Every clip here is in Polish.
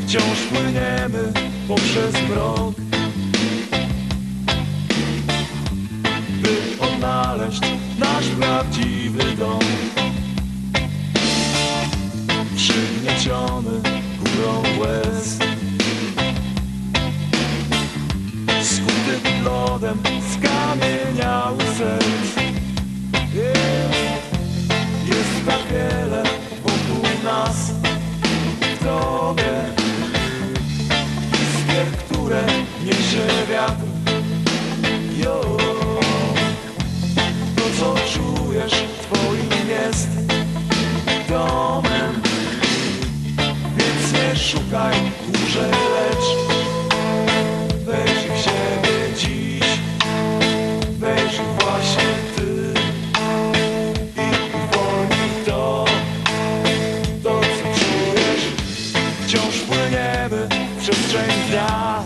Wciąż płyniemy poprzez mrok, by odnaleźć nasz prawdziwy dom. Przygnieciony górą łez, skuty lodem skamieniały serc. Jest tak wiele wokół nas w tobie, iskier, które niesie wiatr. To, co czujesz, twoim jest domem, więc nie szukaj dłużej, lecz wejrzyj w siebie dziś. Wejrzyj właśnie ty i uwolnij to, co czujesz. Wciąż płyniemy w przestrzeń dnia,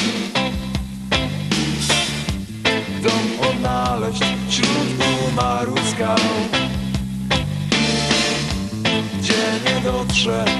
dom odnaleźć wśród umarłych skał, gdzie nie dotrze